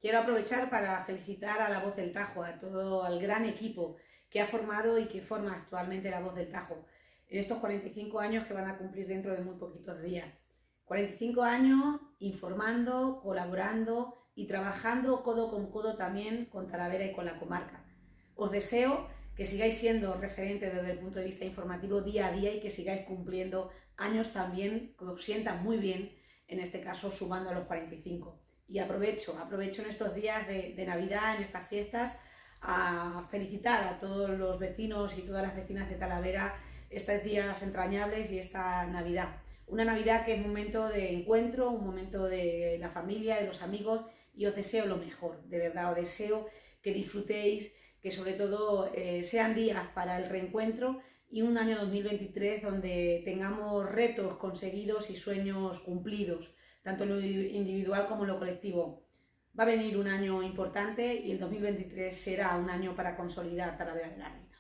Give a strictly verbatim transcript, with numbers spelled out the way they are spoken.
Quiero aprovechar para felicitar a La Voz del Tajo, a todo el gran equipo que ha formado y que forma actualmente La Voz del Tajo, en estos cuarenta y cinco años que van a cumplir dentro de muy poquitos días. cuarenta y cinco años informando, colaborando y trabajando codo con codo también con Talavera y con la comarca. Os deseo que sigáis siendo referentes desde el punto de vista informativo día a día y que sigáis cumpliendo años también que os sientan muy bien, en este caso sumando a los cuarenta y cinco. Y aprovecho, aprovecho en estos días de, de Navidad, en estas fiestas, a felicitar a todos los vecinos y todas las vecinas de Talavera estos días entrañables y esta Navidad. Una Navidad que es un momento de encuentro, un momento de la familia, de los amigos, y os deseo lo mejor, de verdad, os deseo que disfrutéis, que sobre todo eh, sean días para el reencuentro y un año dos mil veintitrés donde tengamos retos conseguidos y sueños cumplidos, tanto en lo individual como en lo colectivo. Va a venir un año importante y el dos mil veintitrés será un año para consolidar Talavera de la Reina.